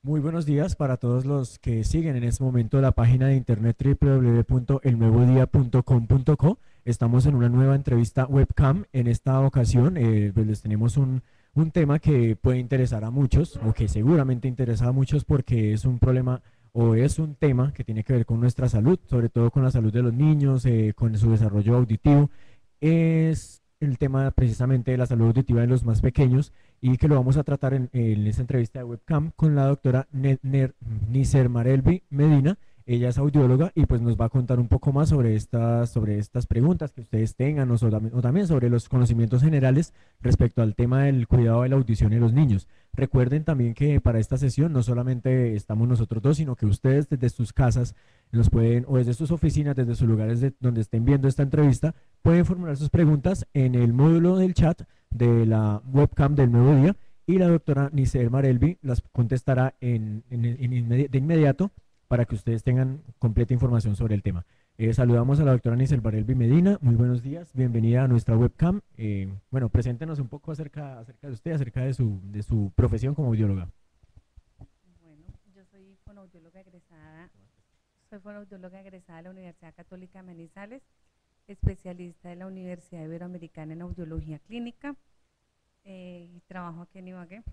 Muy buenos días para todos los que siguen en este momento la página de internet www.elnuevodia.com.co. Estamos en una nueva entrevista webcam. En esta ocasión, pues les tenemos un tema que puede interesar a muchos, o que seguramente interesa a muchos porque es un problema o es un tema que tiene que ver con nuestra salud, sobre todo con la salud de los niños, con su desarrollo auditivo. Es el tema precisamente de la salud auditiva de los más pequeños y que lo vamos a tratar en esta entrevista de webcam con la doctora Nicer Marelvi Medina. Ella es audióloga y pues nos va a contar un poco más sobre estas preguntas que ustedes tengan o también sobre los conocimientos generales respecto al tema del cuidado de la audición en los niños. Recuerden también que para esta sesión no solamente estamos nosotros dos, sino que ustedes desde sus casas nos pueden, o desde sus oficinas, desde sus lugares donde estén viendo esta entrevista, pueden formular sus preguntas en el módulo del chat de la webcam del Nuevo Día y la doctora Nicer Marelvi las contestará de inmediato para que ustedes tengan completa información sobre el tema. Saludamos a la doctora Nicer Marelvi Medina. Muy buenos días, bienvenida a nuestra webcam. Bueno, preséntenos un poco acerca de usted, acerca de su profesión como audióloga. Bueno, yo soy fonoaudióloga egresada de la Universidad Católica de Manizales, especialista de la Universidad Iberoamericana en Audiología Clínica y trabajo aquí en Ibagué.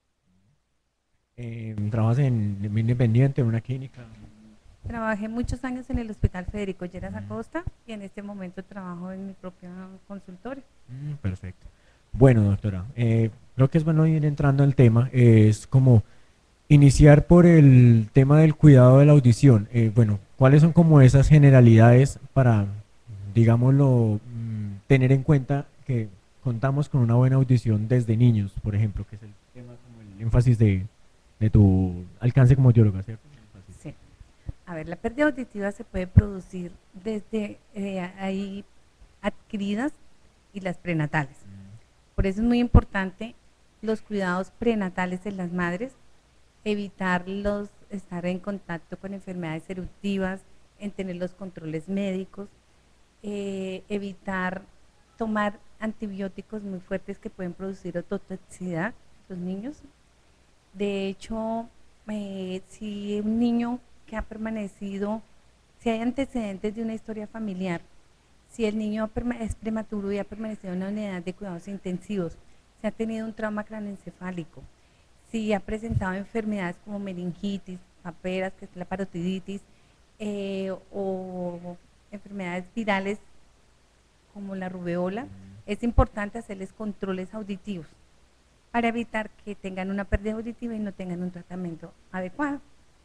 Trabajas en independiente, en una clínica. Trabajé muchos años en el Hospital Federico Lleras Acosta y en este momento trabajo en mi propio consultorio. Perfecto. Bueno, doctora, creo que es bueno ir entrando al tema. Es como iniciar por el tema del cuidado de la audición. Bueno, ¿cuáles son como esas generalidades para, digámoslo, tener en cuenta que contamos con una buena audición desde niños, por ejemplo, que es el tema como el énfasis de tu alcance como audióloga, ¿cierto? Sí. A ver, la pérdida auditiva se puede producir desde ahí adquiridas y las prenatales. Por eso es muy importante los cuidados prenatales en las madres, evitarlos, estar en contacto con enfermedades eruptivas, en tener los controles médicos, evitar tomar antibióticos muy fuertes que pueden producir ototoxicidad en los niños. De hecho, si un niño que ha permanecido, si hay antecedentes de una historia familiar, si el niño es prematuro y ha permanecido en una unidad de cuidados intensivos, si ha tenido un trauma craneoencefálico, si ha presentado enfermedades como meningitis, paperas, que es la parotiditis, o enfermedades virales como la rubeola, es importante hacerles controles auditivos para evitar que tengan una pérdida auditiva y no tengan un tratamiento adecuado.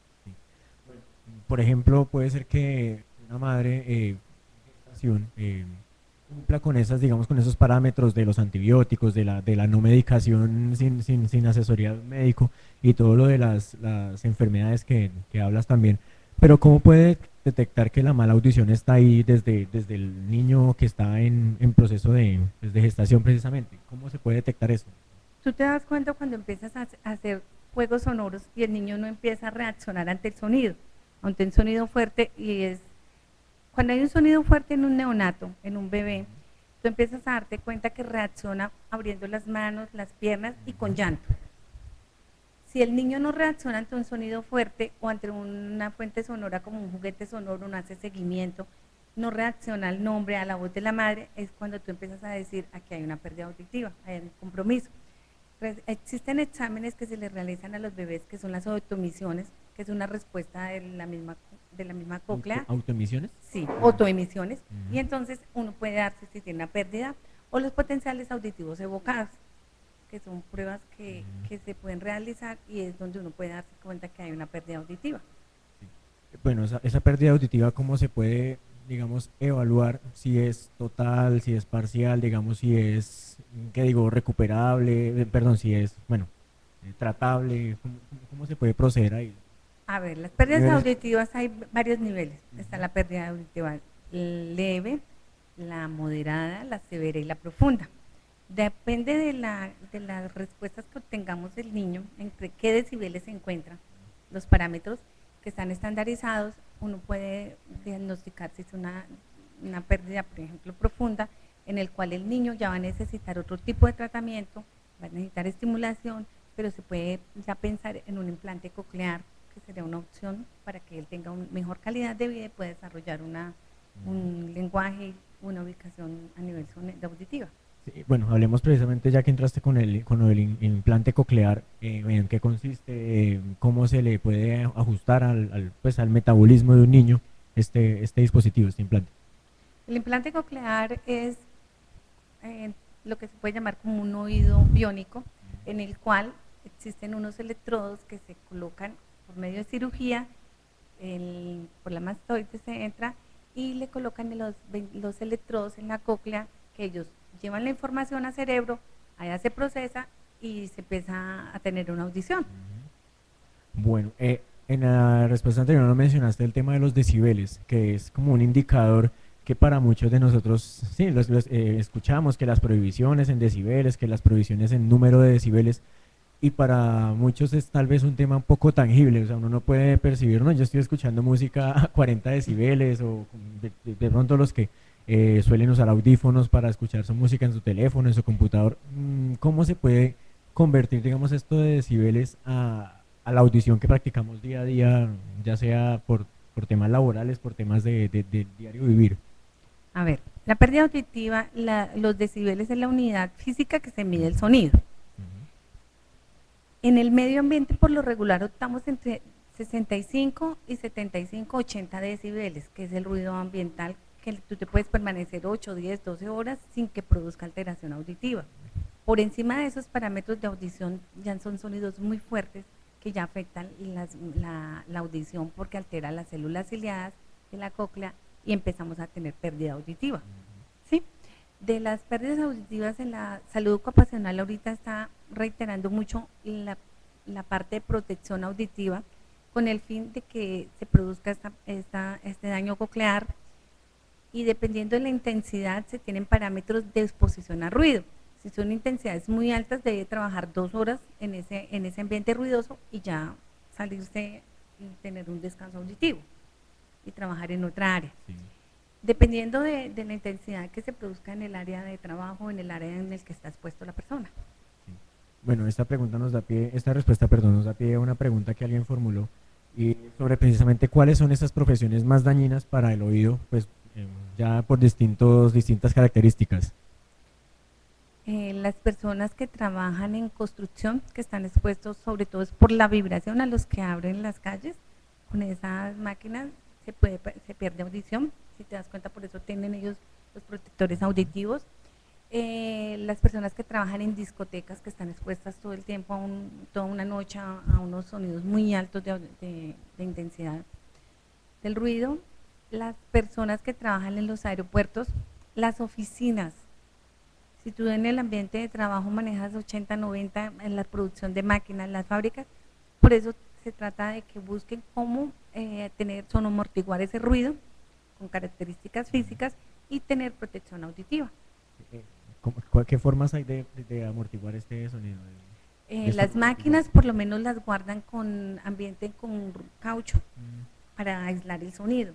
Por ejemplo, puede ser que una madre gestación, cumpla con esas, digamos, con esos parámetros de los antibióticos, de la no medicación sin asesoría de un médico y todo lo de las enfermedades que hablas también. Pero ¿cómo puede detectar que la mala audición está ahí desde el niño que está en proceso de gestación precisamente? ¿Cómo se puede detectar eso? Tú te das cuenta cuando empiezas a hacer juegos sonoros y el niño no empieza a reaccionar ante el sonido, ante un sonido fuerte, y es cuando hay un sonido fuerte en un neonato, en un bebé, tú empiezas a darte cuenta que reacciona abriendo las manos, las piernas y con llanto. Si el niño no reacciona ante un sonido fuerte o ante una fuente sonora como un juguete sonoro, no hace seguimiento, no reacciona al nombre, a la voz de la madre, es cuando tú empiezas a decir, aquí hay una pérdida auditiva, hay un compromiso. Existen exámenes que se les realizan a los bebés, que son las autoemisiones, que es una respuesta de la misma cóclea. ¿Autoemisiones? Sí, autoemisiones. Y entonces uno puede darse si tiene una pérdida o los potenciales auditivos evocados, que son pruebas que se pueden realizar y es donde uno puede darse cuenta que hay una pérdida auditiva. Bueno, esa pérdida auditiva, ¿cómo se puede, digamos, evaluar si es total, si es parcial, digamos, si es, ¿qué digo?, recuperable, perdón, si es, bueno, tratable, ¿cómo se puede proceder ahí? A ver, las pérdidas Niveles. auditivas hay varios niveles. Está la pérdida auditiva leve, la moderada, la severa y la profunda. Depende de las respuestas que obtengamos del niño, entre qué decibeles se encuentran, los parámetros que están estandarizados, uno puede diagnosticar si es una pérdida, por ejemplo, profunda, en el cual el niño ya va a necesitar otro tipo de tratamiento, va a necesitar estimulación, pero se puede ya pensar en un implante coclear, que sería una opción para que él tenga una mejor calidad de vida y pueda desarrollar un lenguaje, una ubicación a nivel auditiva. Sí, bueno, hablemos precisamente ya que entraste con el implante coclear, en qué consiste, cómo se le puede ajustar pues, al metabolismo de un niño este dispositivo, este implante. El implante coclear es lo que se puede llamar como un oído biónico, en el cual existen unos electrodos que se colocan por medio de cirugía, por la mastoide se entra y le colocan los electrodos en la cóclea, que ellos llevan la información al cerebro, allá se procesa y se empieza a tener una audición. Bueno, en la respuesta anterior no mencionaste el tema de los decibeles, que es como un indicador que para muchos de nosotros, sí, escuchamos que las prohibiciones en decibeles, que las prohibiciones en número de decibeles, y para muchos es tal vez un tema un poco tangible, o sea, uno no puede percibir, no, yo estoy escuchando música a 40 decibeles, o de pronto los que suelen usar audífonos para escuchar su música en su teléfono, en su computador, ¿cómo se puede convertir, digamos, esto de decibeles a la audición que practicamos día a día, ya sea por temas laborales, por temas de diario vivir? A ver, la pérdida auditiva, los decibeles es la unidad física que se mide el sonido. En el medio ambiente, por lo regular, optamos entre 65 y 75, 80 decibeles, que es el ruido ambiental, que tú te puedes permanecer 8, 10, 12 horas sin que produzca alteración auditiva. Por encima de esos parámetros de audición ya son sonidos muy fuertes que ya afectan la audición porque altera las células ciliadas de la cóclea y empezamos a tener pérdida auditiva. ¿Sí? De las pérdidas auditivas en la salud ocupacional ahorita está reiterando mucho la parte de protección auditiva con el fin de que se produzca este daño coclear, y dependiendo de la intensidad se tienen parámetros de exposición a ruido. Si son intensidades muy altas, debe trabajar 2 horas en ese ambiente ruidoso y ya salirse y tener un descanso auditivo y trabajar en otra área. Sí. Dependiendo de la intensidad que se produzca en el área de trabajo, en el área en el que está expuesto la persona. Sí. Bueno, esta respuesta, perdón, nos da pie a una pregunta que alguien formuló y sobre precisamente cuáles son esas profesiones más dañinas para el oído, pues ya por distintas características. Las personas que trabajan en construcción, que están expuestos sobre todo es por la vibración a los que abren las calles, con esas máquinas se pierde audición, si te das cuenta, por eso tienen ellos los protectores auditivos. Las personas que trabajan en discotecas, que están expuestas todo el tiempo, toda una noche a unos sonidos muy altos de intensidad del ruido. Las personas que trabajan en los aeropuertos, las oficinas. Si tú en el ambiente de trabajo manejas 80, 90 en la producción de máquinas, en las fábricas, por eso se trata de que busquen cómo sonoamortiguar ese ruido con características físicas y tener protección auditiva. ¿Qué formas hay de amortiguar este sonido? Las máquinas por lo menos las guardan con ambiente con caucho para aislar el sonido.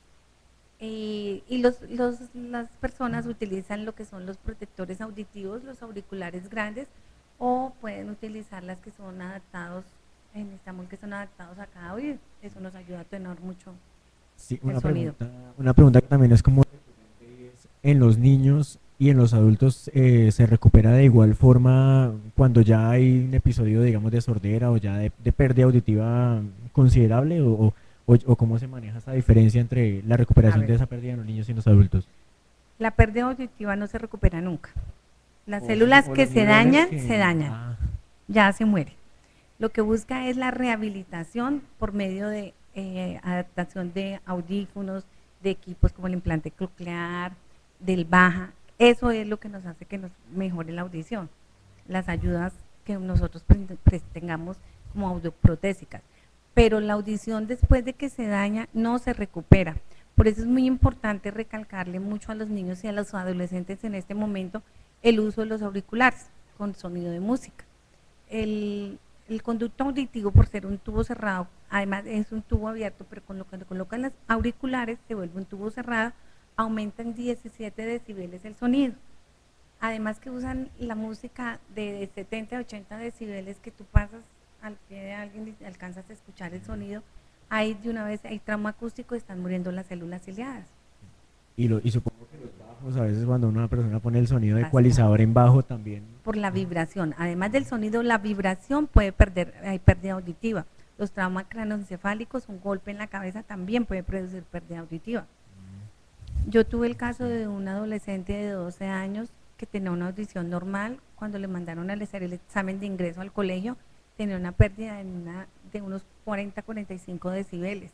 Y las personas utilizan lo que son los protectores auditivos, los auriculares grandes, o pueden utilizar las que son adaptados en Estambul, que son adaptados a cada oído. Eso nos ayuda a tener mucho el sonido. Una pregunta que también es como en los niños y en los adultos, ¿se recupera de igual forma cuando ya hay un episodio, digamos, de sordera o ya de pérdida auditiva considerable, o cómo se maneja esa diferencia entre la recuperación de esa pérdida en los niños y en los adultos? La pérdida auditiva no se recupera nunca. Las células que se dañan, se dañan. Ya se muere. Lo que busca es la rehabilitación por medio de adaptación de audífonos, de equipos como el implante coclear, del baja. Eso es lo que nos hace que nos mejore la audición. Las ayudas que nosotros tengamos como audioprotésicas. Pero la audición después de que se daña no se recupera. Por eso es muy importante recalcarle mucho a los niños y a los adolescentes en este momento el uso de los auriculares con sonido de música. El conducto auditivo, por ser un tubo cerrado, además es un tubo abierto, pero con lo que colocan los auriculares se vuelve un tubo cerrado, aumenta en 17 decibeles el sonido. Además que usan la música de 70 a 80 decibeles que tú pasas al pie de alguien y alcanzas a escuchar el sonido, ahí de una vez hay trauma acústico y están muriendo las células ciliadas. Y supongo que los bajos, a veces cuando una persona pone el sonido de Bastante. ecualizador en bajo también. Por la vibración. Además del sonido, la vibración puede perder, hay pérdida auditiva. Los traumas craneoencefálicos, un golpe en la cabeza también puede producir pérdida auditiva. Yo tuve el caso de un adolescente de 12 años que tenía una audición normal. Cuando le mandaron a hacer el examen de ingreso al colegio, tenía una pérdida de unos 40-45 decibeles.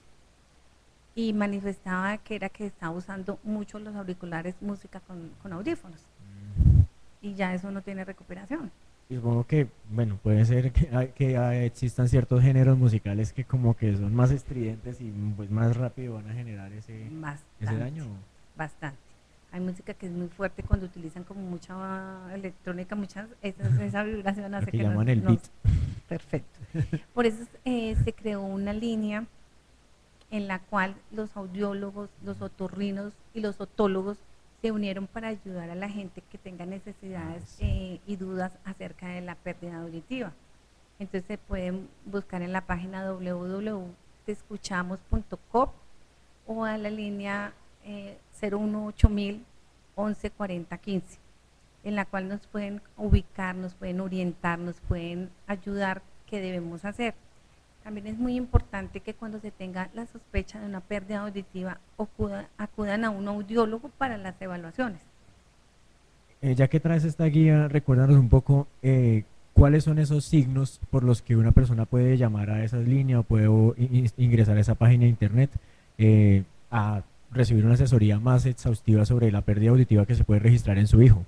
Y manifestaba que era que estaba usando mucho los auriculares, música con audífonos. Y ya eso no tiene recuperación. Y supongo que, bueno, puede ser que existan ciertos géneros musicales que como que son más estridentes y pues más rápido van a generar ese daño. Bastante. Hay música que es muy fuerte cuando utilizan como mucha electrónica, esa vibración hace Lo que que llaman el beat. Perfecto. Por eso se creó una línea en la cual los audiólogos, los otorrinos y los otólogos se unieron para ayudar a la gente que tenga necesidades y dudas acerca de la pérdida auditiva. Entonces se pueden buscar en la página www.tescuchamos.com o a la línea 018.000 114015, en la cual nos pueden ubicar, nos pueden orientar, nos pueden ayudar qué debemos hacer. También es muy importante que cuando se tenga la sospecha de una pérdida auditiva acudan a un audiólogo para las evaluaciones. Ya que traes esta guía, recuérdanos un poco cuáles son esos signos por los que una persona puede llamar a esa línea o puede ingresar a esa página de internet a recibir una asesoría más exhaustiva sobre la pérdida auditiva que se puede registrar en su hijo.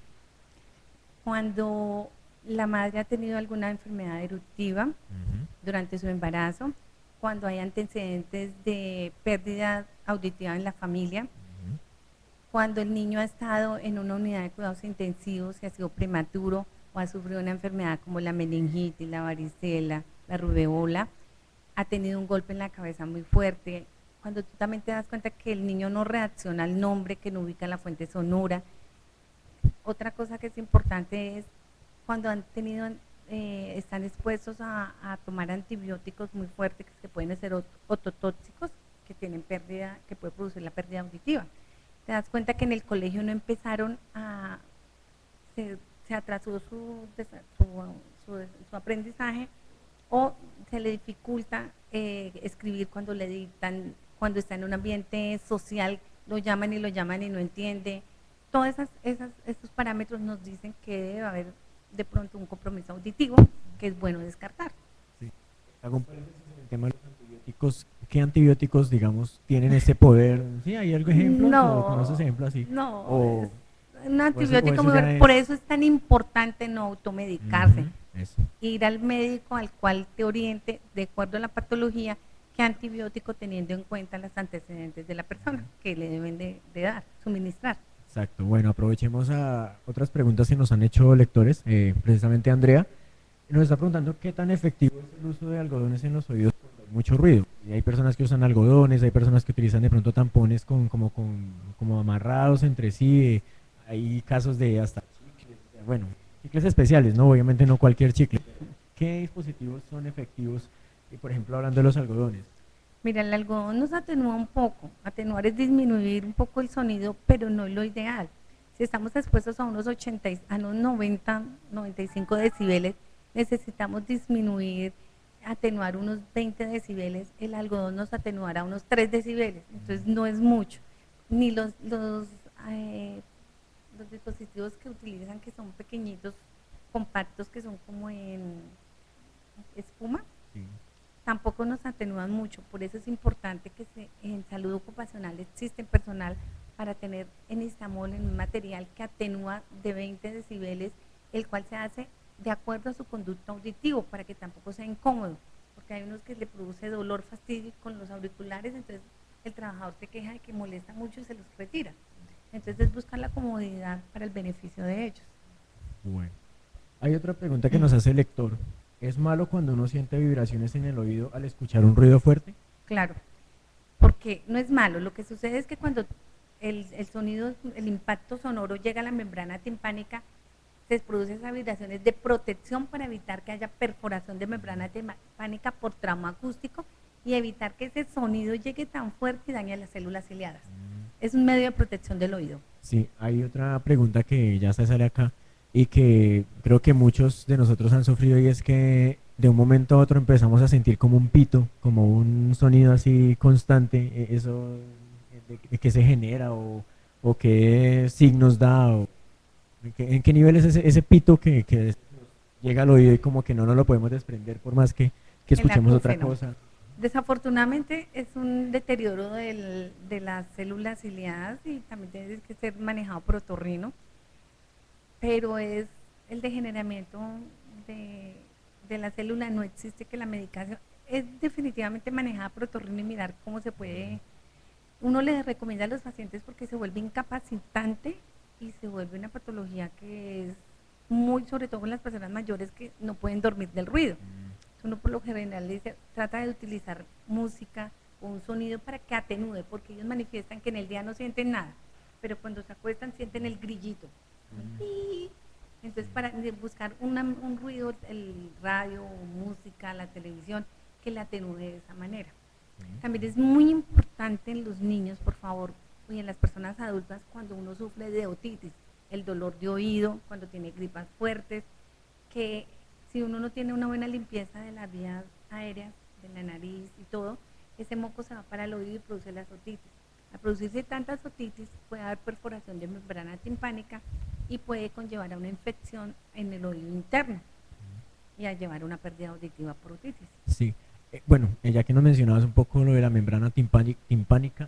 Cuando la madre ha tenido alguna enfermedad eruptiva durante su embarazo, cuando hay antecedentes de pérdida auditiva en la familia, cuando el niño ha estado en una unidad de cuidados intensivos y ha sido prematuro o ha sufrido una enfermedad como la meningitis, la varicela, la rubeola, ha tenido un golpe en la cabeza muy fuerte, cuando tú también te das cuenta que el niño no reacciona al nombre, que no ubica la fuente sonora. Otra cosa que es importante es cuando han tenido, están expuestos a tomar antibióticos muy fuertes que pueden ser ototóxicos, que tienen pérdida, que puede producir la pérdida auditiva. Te das cuenta que en el colegio no empezaron se atrasó su aprendizaje o se le dificulta escribir cuando le dictan, cuando está en un ambiente social, lo llaman y no entiende. Todos esos parámetros nos dicen que debe haber de pronto un compromiso auditivo que es bueno descartar. Sí. Hago un paréntesis en el tema de los antibióticos. ¿Qué antibióticos, digamos, tienen ese poder? ¿Sí? ¿Hay algún ejemplo? No, ¿O conoces ejemplos así? No, un antibiótico eso por eso es tan importante no automedicarse. Eso. Ir al médico al cual te oriente de acuerdo a la patología qué antibiótico, teniendo en cuenta los antecedentes de la persona que le deben de dar, suministrar. Exacto. Bueno, aprovechemos a otras preguntas que nos han hecho lectores. Precisamente Andrea nos está preguntando qué tan efectivo es el uso de algodones en los oídos cuando hay mucho ruido. Y hay personas que usan algodones, hay personas que utilizan de pronto tampones como amarrados entre sí. Hay casos de hasta chicles, bueno, chicles especiales, ¿no? Obviamente no cualquier chicle. ¿Qué dispositivos son efectivos? Y por ejemplo, hablando de los algodones. Mira, el algodón nos atenúa un poco. Atenuar es disminuir un poco el sonido, pero no es lo ideal. Si estamos expuestos a unos 90, 95 decibeles, necesitamos disminuir, atenuar unos 20 decibeles. El algodón nos atenuará unos 3 decibeles, entonces no es mucho. Ni los dispositivos que utilizan, que son pequeñitos, compactos, que son como en espuma, sí, tampoco nos atenúan mucho. Por eso es importante que en salud ocupacional existe personal para tener enistamol en un material que atenúa de 20 decibeles, el cual se hace de acuerdo a su conducto auditivo, para que tampoco sea incómodo, porque hay unos que le produce dolor, fastidio con los auriculares, entonces el trabajador se queja de que molesta mucho y se los retira. Entonces es buscar la comodidad para el beneficio de ellos. Bueno, hay otra pregunta que nos hace el lector. ¿Es malo cuando uno siente vibraciones en el oído al escuchar un ruido fuerte? Claro, porque no es malo. Lo que sucede es que cuando el sonido, el impacto sonoro llega a la membrana timpánica, se produce esas vibraciones de protección para evitar que haya perforación de membrana timpánica por trauma acústico y evitar que ese sonido llegue tan fuerte y dañe las células ciliadas. Es un medio de protección del oído. Sí, hay otra pregunta que ya se sale acá y que creo que muchos de nosotros han sufrido y es que de un momento a otro empezamos a sentir como un pito, como un sonido así constante, eso de qué se genera o qué signos da o en qué nivel es ese pito que llega al oído y como que no nos lo podemos desprender por más que El escuchemos otra acúfeno. cosa. Desafortunadamente es un deterioro de las células ciliadas y también tiene que ser manejado por otorrino, pero es el degeneramiento de, de la célula, no existe que la medicación es definitivamente manejada por otorrino y mirar cómo se puede, uno les recomienda a los pacientes porque se vuelve incapacitante y se vuelve una patología que es muy, sobre todo en las personas mayores que no pueden dormir del ruido. Uno por lo general dice, trata de utilizar música o un sonido para que atenúe, porque ellos manifiestan que en el día no sienten nada, pero cuando se acuestan sienten el grillito. Entonces para buscar un ruido, el radio, música, la televisión, que le atenúe de esa manera. También es muy importante en los niños, por favor, y en las personas adultas cuando uno sufre de otitis, el dolor de oído, cuando tiene gripas fuertes, que si uno no tiene una buena limpieza de las vías aéreas, de la nariz y todo, ese moco se va para el oído y produce las otitis. Al producirse tantas otitis puede haber perforación de membrana timpánica y puede conllevar a una infección en el oído interno y a llevar a una pérdida auditiva por otitis. Sí. Bueno, ya que nos mencionabas un poco lo de la membrana timpánica,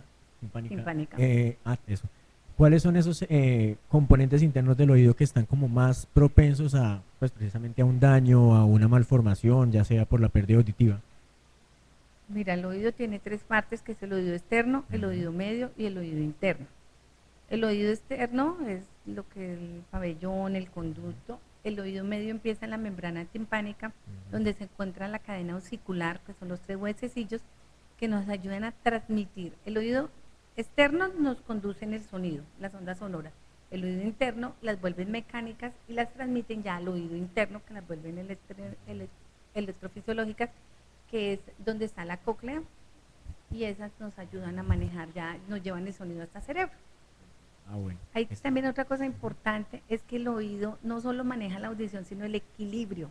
eso. ¿Cuáles son esos componentes internos del oído que están como más propensos a, pues precisamente a un daño, a una malformación, ya sea por la pérdida auditiva? Mira, el oído tiene tres partes, que es el oído externo, el oído medio y el oído interno. El oído externo es lo que es el pabellón, el conducto. El oído medio empieza en la membrana timpánica, donde se encuentra la cadena osicular, que son los tres huesecillos que nos ayudan a transmitir. El oído externo nos conduce en el sonido, las ondas sonoras. El oído interno las vuelven mecánicas y las transmiten ya al oído interno, que las vuelven electrofisiológicas, que es donde está la cóclea, y esas nos ayudan a manejar, ya nos llevan el sonido hasta el cerebro. Bueno. Hay también otra cosa importante, es que el oído no solo maneja la audición, sino el equilibrio.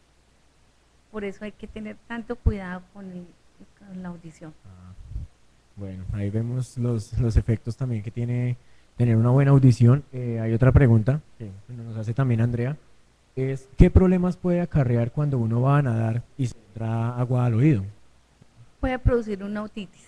Por eso hay que tener tanto cuidado con la audición. Bueno, ahí vemos los efectos también que tiene tener una buena audición. Hay otra pregunta que nos hace también Andrea, es ¿qué problemas puede acarrear cuando uno va a nadar y se entra agua al oído? Puede producir una otitis.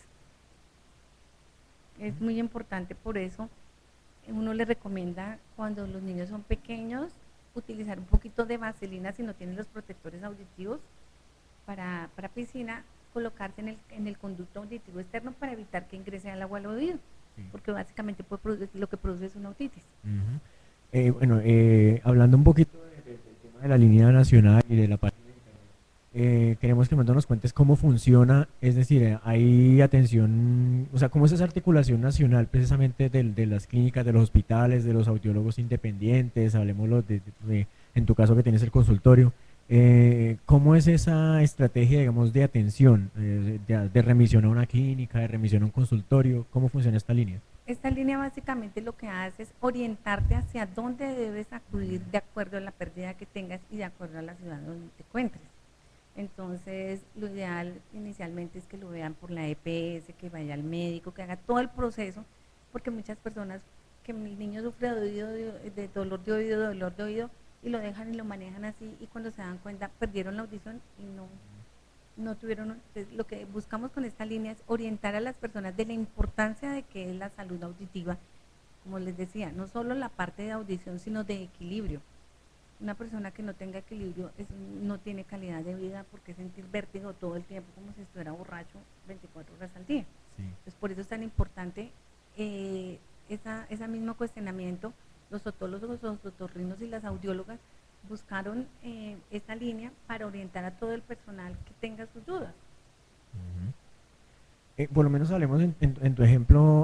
Es muy importante, por eso uno le recomienda cuando los niños son pequeños utilizar un poquito de vaselina si no tienen los protectores auditivos para piscina, colocarse en el conducto auditivo externo para evitar que ingrese el agua al oído, porque básicamente puede producir, lo que produce es una otitis. Bueno, hablando un poquito del tema de la línea nacional y de la página de internet, queremos que nos cuentes cómo funciona, es decir, hay atención, o sea, cómo es esa articulación nacional precisamente de las clínicas, de los hospitales, de los audiólogos independientes, hablemoslo en tu caso que tienes el consultorio. ¿Cómo es esa estrategia, digamos, de atención, de remisión a una clínica, de remisión a un consultorio? ¿Cómo funciona esta línea? Esta línea básicamente lo que hace es orientarte hacia dónde debes acudir de acuerdo a la pérdida que tengas y de acuerdo a la ciudad donde te encuentres. Entonces, lo ideal inicialmente es que lo vean por la EPS, que vaya al médico, que haga todo el proceso, porque muchas personas que el niño sufre de dolor de oído, y lo dejan y lo manejan así, y cuando se dan cuenta perdieron la audición y no tuvieron. Entonces, lo que buscamos con esta línea es orientar a las personas de la importancia de que es la salud auditiva, como les decía, no solo la parte de audición, sino de equilibrio. Una persona que no tenga equilibrio no tiene calidad de vida, porque sentir vértigo todo el tiempo como si estuviera borracho 24 horas al día. Sí. Entonces, por eso es tan importante ese mismo cuestionamiento. Los otólogos, los otorrinos y las audiólogas buscaron esta línea para orientar a todo el personal que tenga sus dudas. Por lo menos hablemos en tu ejemplo al consultorio.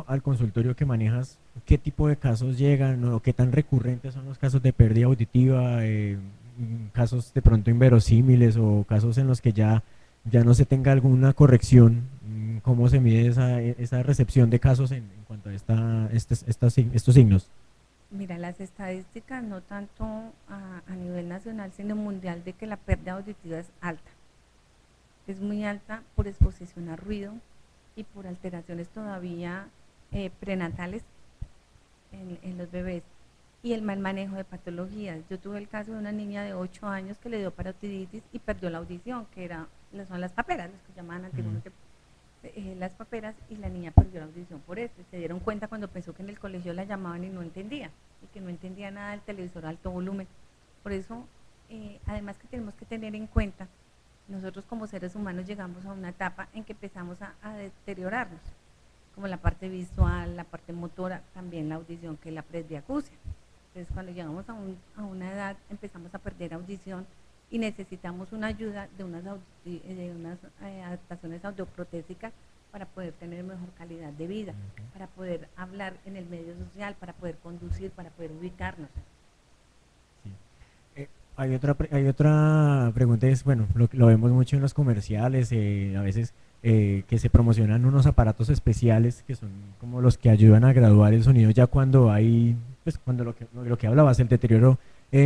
consultorio que manejas, ¿qué tipo de casos llegan o qué tan recurrentes son los casos de pérdida auditiva, casos de pronto inverosímiles o casos en los que ya no se tenga alguna corrección? ¿Cómo se mide esa recepción de casos en cuanto a estos signos? Mira, las estadísticas no tanto a nivel nacional, sino mundial, de que la pérdida auditiva es alta. Es muy alta por exposición a ruido y por alteraciones todavía prenatales en los bebés y el mal manejo de patologías. Yo tuve el caso de una niña de 8 años que le dio parotiditis y perdió la audición, que son las paperas, los que llamaban antiguamente las paperas, y la niña perdió la audición por eso. Se dieron cuenta cuando pensó que en el colegio la llamaban y no entendía, y que no entendía nada del televisor a alto volumen. Por eso, además que tenemos que tener en cuenta, nosotros como seres humanos llegamos a una etapa en que empezamos a deteriorarnos, como la parte visual, la parte motora, también la audición, que es la presbiacusia. Entonces, cuando llegamos a una edad, empezamos a perder audición y necesitamos una ayuda de unas adaptaciones audioprotésicas para poder tener mejor calidad de vida, para poder hablar en el medio social, para poder conducir, para poder ubicarnos. Sí. Hay otra pregunta, es, bueno, lo vemos mucho en los comerciales, a veces que se promocionan unos aparatos especiales que son como los que ayudan a graduar el sonido ya cuando hay, pues cuando lo que hablabas, el deterioro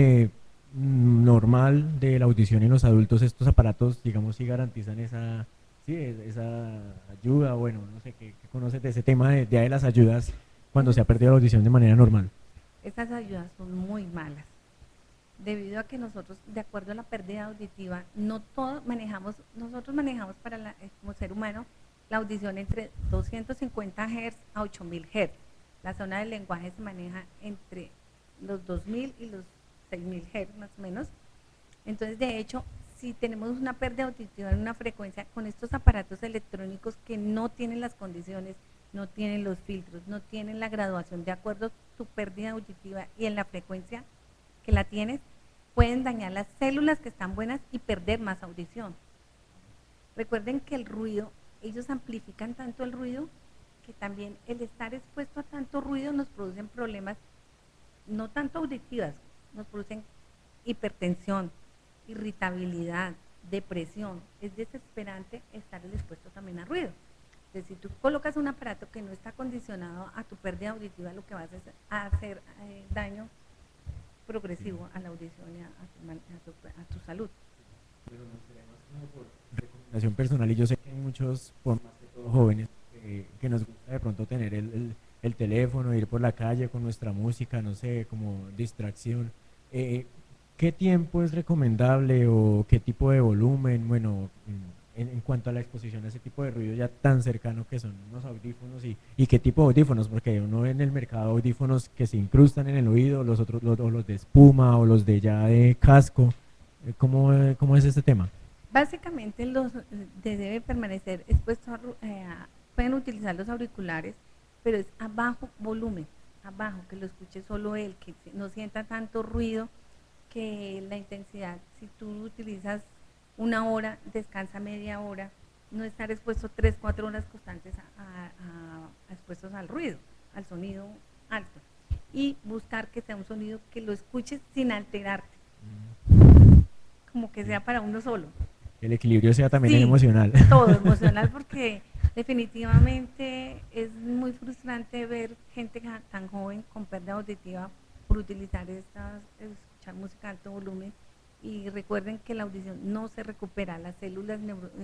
normal de la audición en los adultos. Estos aparatos, digamos, sí garantizan esa ayuda. Bueno, no sé, ¿qué conoces de ese tema de las ayudas cuando se ha perdido la audición de manera normal? Estas ayudas son muy malas, debido a que nosotros, de acuerdo a la pérdida auditiva, no todos manejamos, nosotros manejamos como ser humano la audición entre 250 Hz a 8000 Hz. La zona del lenguaje se maneja entre los 2000 y los 6000 Hz más o menos. Entonces, de hecho, si tenemos una pérdida auditiva en una frecuencia, con estos aparatos electrónicos que no tienen las condiciones, no tienen los filtros, no tienen la graduación de acuerdo a tu pérdida auditiva y en la frecuencia que la tienes, pueden dañar las células que están buenas y perder más audición. Recuerden que el ruido, ellos amplifican tanto el ruido que también el estar expuesto a tanto ruido nos producen problemas, no tanto auditivas, nos producen hipertensión, irritabilidad, depresión. Es desesperante estar expuesto también a ruido. Entonces, si tú colocas un aparato que no está acondicionado a tu pérdida auditiva, lo que vas a hacer daño progresivo a la audición y a tu salud. Pero no sería más como por recomendación personal, y yo sé que hay muchos, por más que todos jóvenes, que nos gusta de pronto tener el teléfono, ir por la calle con nuestra música, no sé, como distracción. ¿Qué tiempo es recomendable o qué tipo de volumen? Bueno, en cuanto a la exposición a ese tipo de ruido ya tan cercano que son unos audífonos, y qué tipo de audífonos, porque uno ve en el mercado audífonos que se incrustan en el oído, los otros, los de espuma o los de ya de casco. ¿Cómo es este tema? Básicamente debe permanecer expuesto pueden utilizar los auriculares, pero es a bajo volumen, abajo, que lo escuche solo él, que no sienta tanto ruido, que la intensidad, si tú utilizas 1 hora, descansa media hora, no estar expuesto 3, 4 horas constantes expuestos al ruido, al sonido alto, y buscar que sea un sonido que lo escuches sin alterarte, como que sea para uno solo. El equilibrio sea también Sí, emocional. todo emocional, porque definitivamente es muy frustrante ver gente tan joven con pérdida auditiva por utilizar escuchar música a alto volumen, y recuerden que la audición no se recupera, las células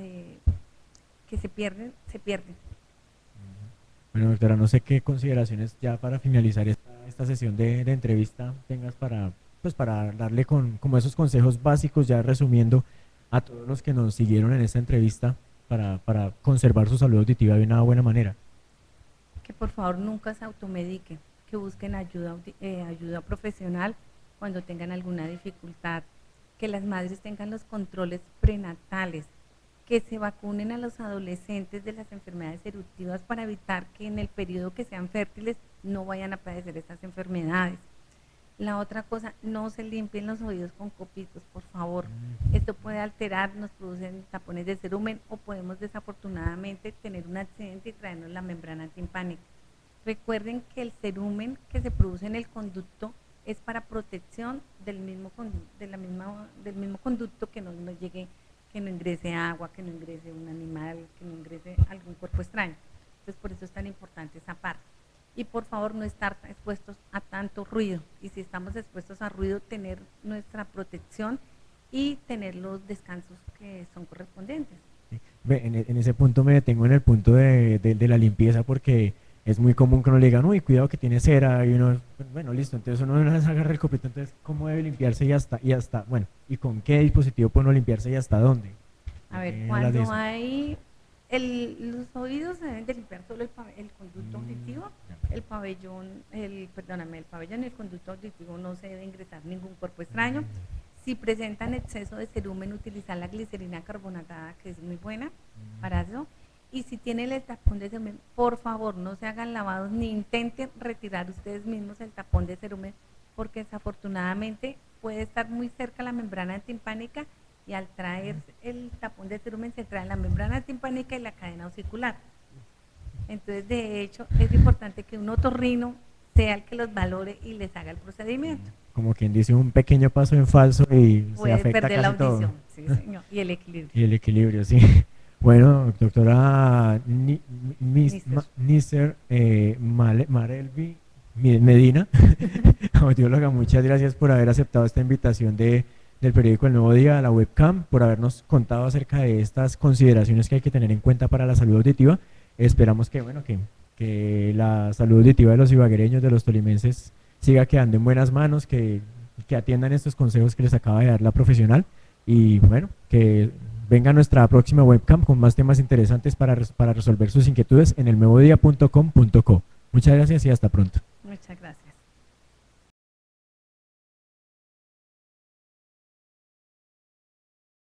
que se pierden, se pierden. Bueno, doctora, no sé qué consideraciones ya para finalizar esta sesión de entrevista tengas para darle como esos consejos básicos, ya resumiendo a todos los que nos siguieron en esta entrevista para conservar su salud auditiva de una buena manera. Que por favor nunca se automediquen, que busquen ayuda profesional cuando tengan alguna dificultad, que las madres tengan los controles prenatales, que se vacunen a los adolescentes de las enfermedades eruptivas para evitar que en el periodo que sean fértiles no vayan a padecer estas enfermedades. La otra cosa, no se limpien los oídos con copitos, por favor. Esto puede alterar, nos producen tapones de cerumen, o podemos desafortunadamente tener un accidente y traernos la membrana timpánica. Recuerden que el cerumen que se produce en el conducto es para protección del mismo, del mismo conducto, que no llegue, que no ingrese agua, que no ingrese un animal, que no ingrese algún cuerpo extraño. Entonces por eso es tan importante esa parte. Y por favor no estar expuestos a tanto ruido. Y si estamos expuestos a ruido, tener nuestra protección y tener los descansos que son correspondientes. En ese punto me detengo en el punto de la limpieza, porque es muy común que uno le digan, uy, cuidado que tiene cera, y uno, bueno, listo, entonces uno una vez agarra el copito, entonces, ¿cómo debe limpiarse y hasta, bueno, y con qué dispositivo puede uno limpiarse y hasta dónde? A ver, cuando hay, los oídos se deben de limpiar solo el conducto auditivo, el pabellón, el pabellón y el conducto auditivo no se debe ingresar ningún cuerpo extraño. Si presentan exceso de cerumen, utilizar la glicerina carbonatada, que es muy buena para eso. Y si tienen el tapón de cerumen, por favor, no se hagan lavados ni intenten retirar ustedes mismos el tapón de cerumen, porque desafortunadamente puede estar muy cerca la membrana timpánica y al traer el tapón de cerumen se trae la membrana timpánica y la cadena auricular. Entonces, de hecho, es importante que un otorrino sea el que los valore y les haga el procedimiento. Como quien dice, un pequeño paso en falso y puede se afecta perder casi la audición, todo. sí, señor, y el equilibrio. Y el equilibrio, sí. Bueno, doctora Nister Marelvi Medina, audióloga, muchas gracias por haber aceptado esta invitación del periódico El Nuevo Día a la webcam, por habernos contado acerca de estas consideraciones que hay que tener en cuenta para la salud auditiva. Esperamos que, bueno, que la salud auditiva de los ibaguereños, de los tolimenses, siga quedando en buenas manos, que atiendan estos consejos que les acaba de dar la profesional, y bueno, que venga nuestra próxima webcam con más temas interesantes para resolver sus inquietudes en elnuevodía.com.co. Muchas gracias y hasta pronto.